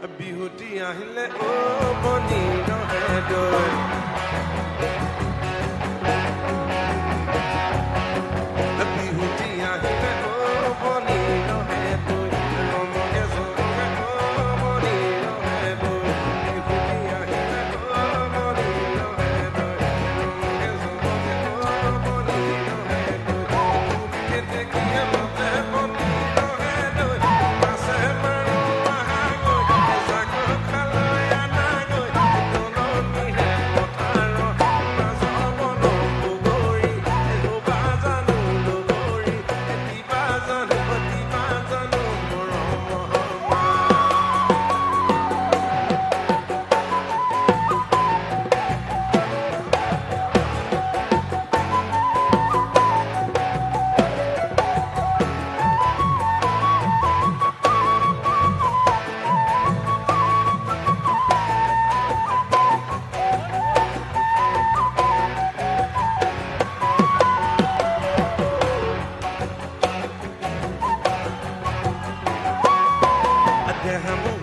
বিহুটি আহিলে ও বনি ৰহে দৈ বিহুটি আহিলে ও বনি ৰহে দৈ ৰমনে জৰমে ও বনি ৰহে দৈ বিহুটি আহিলে ও বনি ৰহে দৈ ৰমনে জৰমে ও বনি ৰহে দৈ তুমি দেখিয়ে মতে বনি ৰহে দৈ পাছে মাৰো আহা গৈ এজাক খালৈ আনা গৈ দলনি হে পথাৰ নাজবন বগৰী এৰোবা জানো লগৰী এটিবা জানো মৰম I